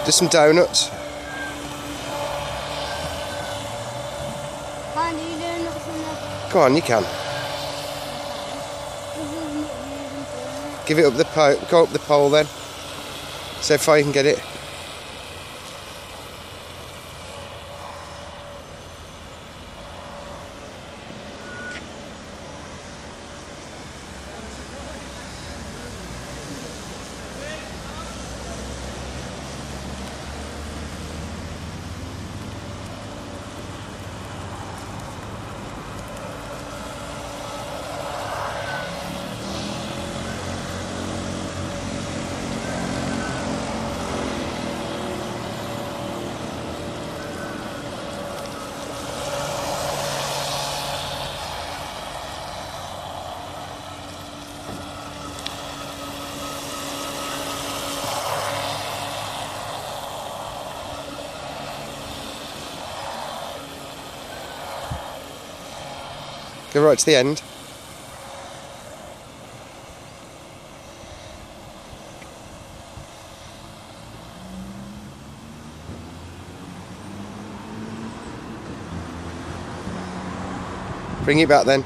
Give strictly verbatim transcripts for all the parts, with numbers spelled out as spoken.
Do some donuts. Can't do donuts in the... Go on, you can. Give it up the pole. Go up the pole then. See how far you can get it. Go right to the end. Bring it back then.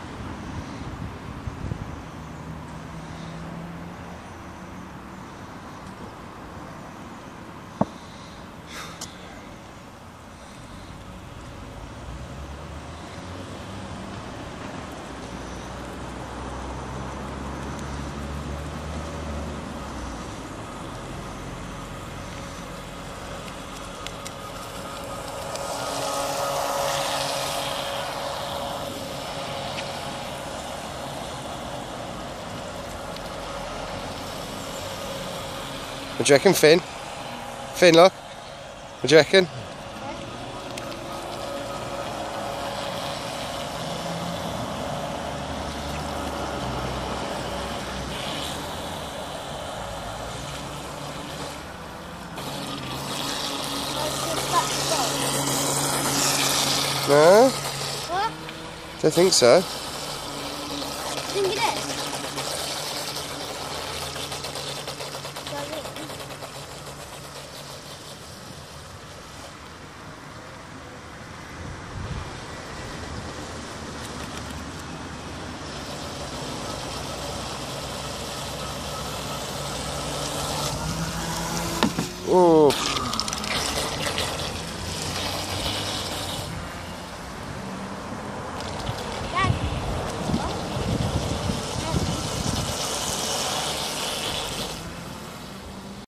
What do you reckon, Finn? Finn, look. What do you reckon? No? What? Don't think so. Think it is? Oh.